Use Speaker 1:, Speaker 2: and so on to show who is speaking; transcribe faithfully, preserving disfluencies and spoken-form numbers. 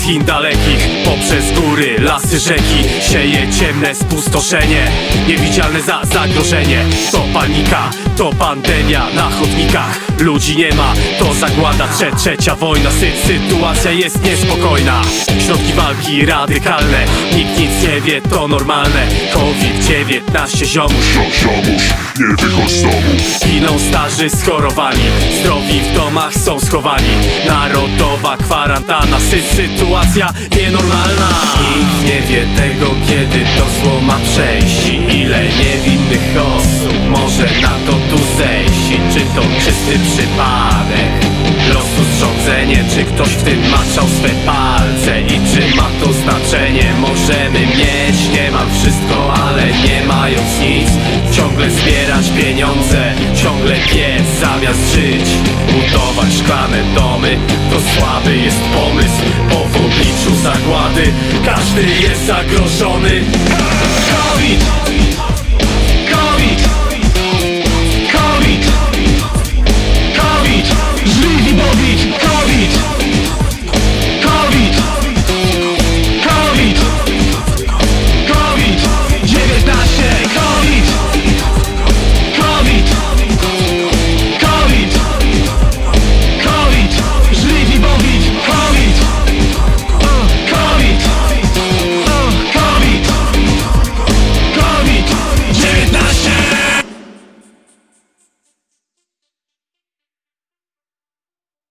Speaker 1: z Chin dalekich, poprzez góry, lasy, rzeki sieje ciemne spustoszenie, niewidzialne za zagrożenie. To panika, to pandemia na chodnikach, ludzi nie ma, to zagłada, trze trzecia wojna. Sy sytuacja jest niespokojna, środki walki radykalne, nikt nic nie wie, to normalne. COVID dziewiętnaście ziomuś,
Speaker 2: Ziomuś, nie wychodź z domu.
Speaker 1: giną starzy schorowani, zdrowi w domach są schowani. Narodowa kwarantanna, sy sytuacja nienormalna. Nikt nie wie tego, kiedy to zło ma przejść i ile niewinnych osób może na to tu zejść. I czy to czysty przypadek, losu zrządzenie, czy ktoś w tym maczał swe palce i czy ma to znaczenie? Możemy mieć niemal wszystko, ale nie mając nic, ciągle zbierać pieniądze, ciągle piec zamiast żyć. Budować szklane domy to słaby jest pomysł, bo w obliczu zagłady każdy jest zagrożony. COVID!